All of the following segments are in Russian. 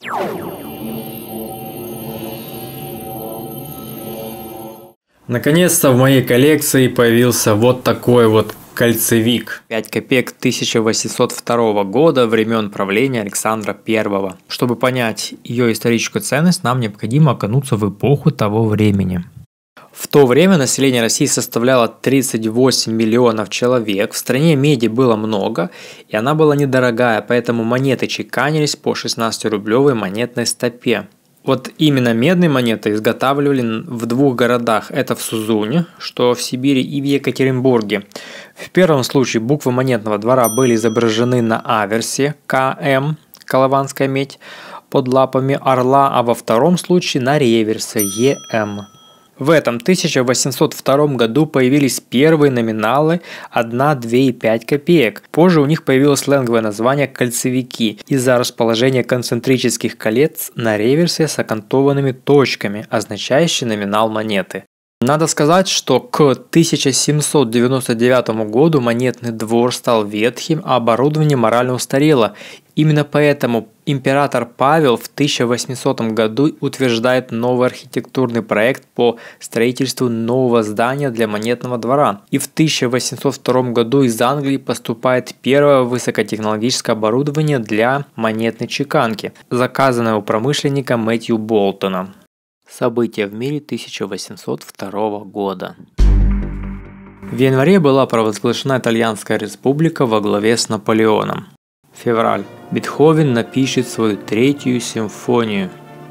Наконец-то в моей коллекции появился вот такой вот кольцевик. 5 копеек 1802 года, времен правления Александра I. Чтобы понять ее историческую ценность, нам необходимо окунуться в эпоху того времени. В то время население России составляло 38 миллионов человек, в стране меди было много, и она была недорогая, поэтому монеты чеканились по 16-рублевой монетной стопе. Вот именно медные монеты изготавливали в двух городах, это в Сузуне, что в Сибири, и в Екатеринбурге. В первом случае буквы монетного двора были изображены на аверсе КМ, колыванская медь, под лапами орла, а во втором случае на реверсе ЕМ. В этом 1802 году появились первые номиналы 1, 2 и 5 копеек. Позже у них появилось сленговое название «кольцевики» из-за расположения концентрических колец на реверсе с окантованными точками, означающие номинал монеты. Надо сказать, что к 1799 году монетный двор стал ветхим, а оборудование морально устарело. Именно поэтому император Павел в 1800 году утверждает новый архитектурный проект по строительству нового здания для монетного двора. И в 1802 году из Англии поступает первое высокотехнологическое оборудование для монетной чеканки, заказанное у промышленника Мэтью Болтона. События в мире 1802 года. В январе была провозглашена Итальянская республика во главе с Наполеоном. Февраль. Бетховен напишет свою третью симфонию.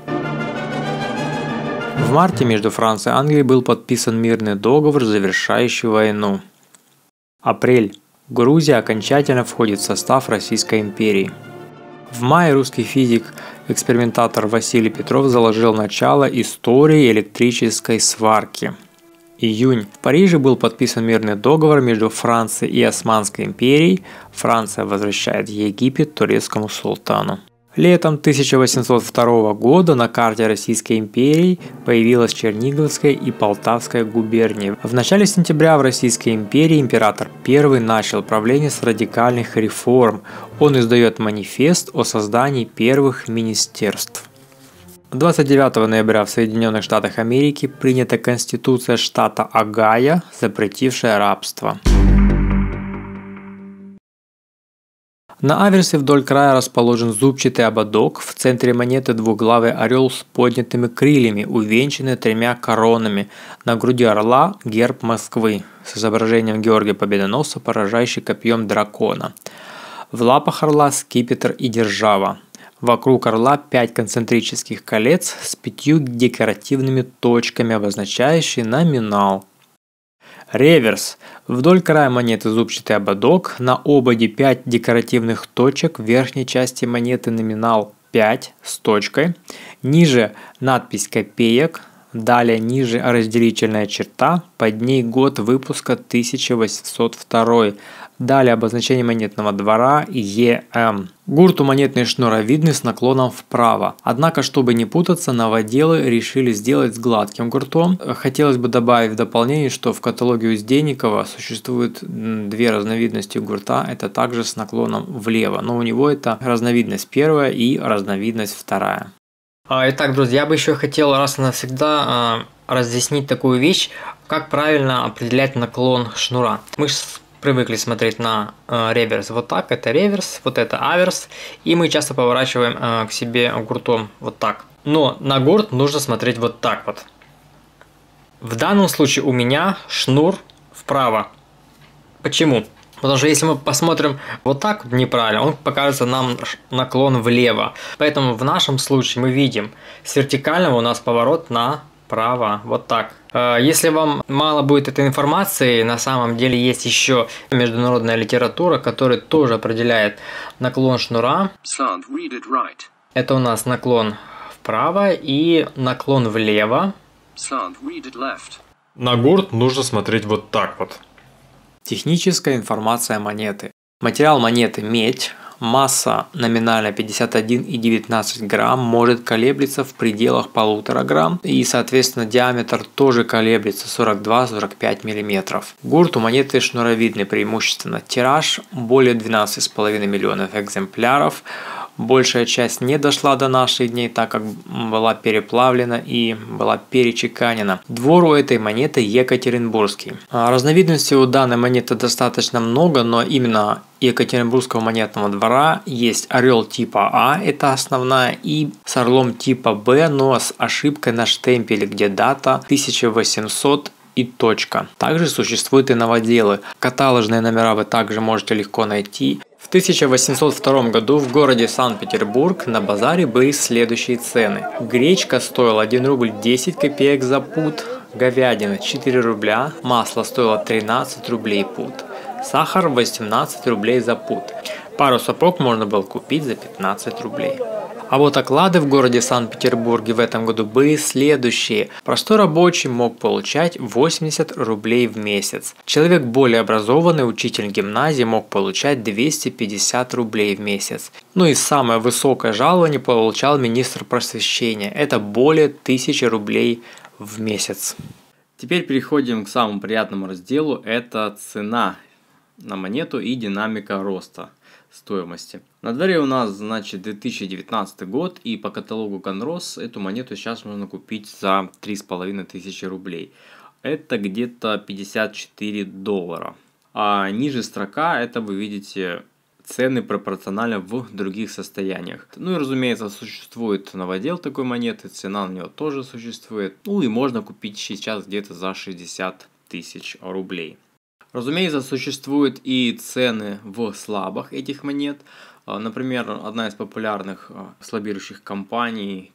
В марте между Францией и Англией был подписан мирный договор, завершающий войну. Апрель. Грузия окончательно входит в состав Российской империи. В мае русский физик-экспериментатор Василий Петров заложил начало истории электрической сварки. Июнь. В Париже был подписан мирный договор между Францией и Османской империей. Франция возвращает Египет турецкому султану. Летом 1802 года на карте Российской империи появилась Черниговская и Полтавская губернии. В начале сентября в Российской империи император I начал правление с радикальных реформ. Он издает манифест о создании первых министерств. 29 ноября в Соединенных Штатах Америки принята Конституция штата Огайо, запретившая рабство. На аверсе вдоль края расположен зубчатый ободок, в центре монеты двуглавый орел с поднятыми крыльями, увенчанный 3 коронами, на груди орла герб Москвы с изображением Георгия Победоносца, поражающий копьем дракона. В лапах орла скипетр и держава. Вокруг орла 5 концентрических колец с 5 декоративными точками, обозначающие номинал. Реверс. Вдоль края монеты зубчатый ободок, на ободе 5 декоративных точек, в верхней части монеты номинал 5 с точкой, ниже надпись копеек, далее ниже разделительная черта, под ней год выпуска 1802, далее обозначение монетного двора ЕМ. Гурт у монетной шнуровидный с наклоном вправо. Однако, чтобы не путаться, новоделы решили сделать с гладким гуртом. Хотелось бы добавить в дополнение, что в каталоге Узденникова существует 2 разновидности гурта. Это также с наклоном влево, но у него это разновидность первая и разновидность вторая. Итак, друзья, я бы еще хотел раз и навсегда разъяснить такую вещь, как правильно определять наклон шнура. Мы привыкли смотреть на реверс вот так, это реверс, вот это аверс, и мы часто поворачиваем к себе гуртом вот так. Но на гурт нужно смотреть вот так вот. В данном случае у меня шнур вправо. Почему? Потому что если мы посмотрим вот так вот неправильно, он покажется нам наклон влево. Поэтому в нашем случае мы видим с вертикального у нас поворот направо, вот так. Если вам мало будет этой информации, на самом деле есть еще международная литература, которая тоже определяет наклон шнура. Это у нас наклон вправо и наклон влево. На гурт нужно смотреть вот так вот. Техническая информация монеты. Материал монеты – медь. Масса номинально 51,19 грамм, может колеблется в пределах 1,5 грамм, и соответственно диаметр тоже колеблется 42-45 мм. Гурт у монеты шнуровидный, преимущественно тираж более 12,5 миллионов экземпляров. Большая часть не дошла до наших дней, так как была переплавлена и была перечеканена. Двор у этой монеты екатеринбургский. Разновидностей у данной монеты достаточно много, но именно Екатеринбургского монетного двора есть орел типа А, это основная, и с орлом типа Б, но с ошибкой на штемпеле, где дата 1800 и точка. Также существуют и новоделы. Каталожные номера вы также можете легко найти. В 1802 году в городе Санкт-Петербург на базаре были следующие цены. Гречка стоила 1 рубль 10 копеек за пуд, говядина 4 рубля, масло стоило 13 рублей пуд, сахар 18 рублей за пуд. Пару сапог можно было купить за 15 рублей. А вот оклады в городе Санкт-Петербурге в этом году были следующие. Простой рабочий мог получать 80 рублей в месяц. Человек более образованный, учитель гимназии, мог получать 250 рублей в месяц. Ну и самое высокое жалование получал министр просвещения. Это более 1000 рублей в месяц. Теперь переходим к самому приятному разделу. Это цена на монету и динамика роста стоимости. На дворе у нас, значит, 2019 год, и по каталогу Конрос эту монету сейчас можно купить за 3500 рублей. Это где-то 54 доллара. А ниже строка это вы видите цены пропорционально в других состояниях. Ну и разумеется, существует новодел такой монеты, цена на него тоже существует. Ну и можно купить сейчас где-то за 60 тысяч рублей. Разумеется, существуют и цены в слабах этих монет. Например, одна из популярных слабирующих компаний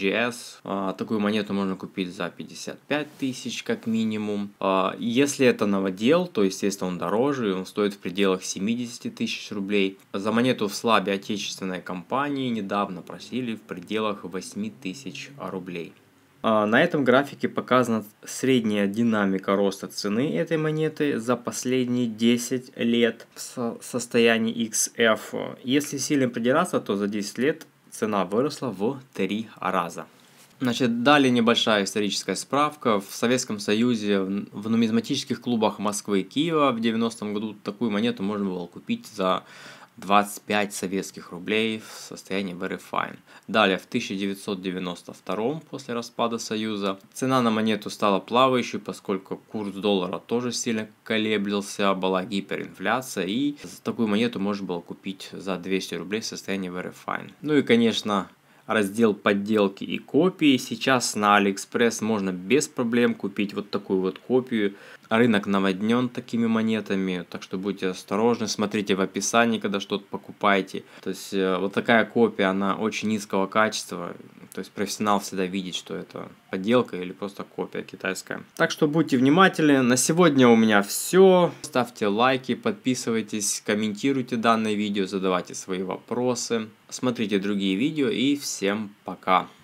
PCGS. Такую монету можно купить за 55 тысяч как минимум. Если это новодел, то естественно он дороже, он стоит в пределах 70 тысяч рублей. За монету в слабе отечественной компании недавно просили в пределах 8 тысяч рублей. На этом графике показана средняя динамика роста цены этой монеты за последние 10 лет в состоянии XF. Если сильно придираться, то за 10 лет цена выросла в 3 раза. Значит, далее небольшая историческая справка. В Советском Союзе в нумизматических клубах Москвы и Киева в 90-м году такую монету можно было купить за 25 советских рублей в состоянии very fine. Далее, в 1992, после распада Союза, цена на монету стала плавающей, поскольку курс доллара тоже сильно колеблился, была гиперинфляция, и такую монету можно было купить за 200 рублей в состоянии very fine. Ну и, конечно, раздел подделки и копии. Сейчас на AliExpress можно без проблем купить вот такую вот копию. Рынок наводнен такими монетами, так что будьте осторожны, смотрите в описании, когда что-то покупаете. То есть вот такая копия, она очень низкого качества. То есть профессионал всегда видит, что это подделка или просто копия китайская. Так что будьте внимательны. На сегодня у меня все. Ставьте лайки, подписывайтесь, комментируйте данное видео, задавайте свои вопросы. Смотрите другие видео и всем пока.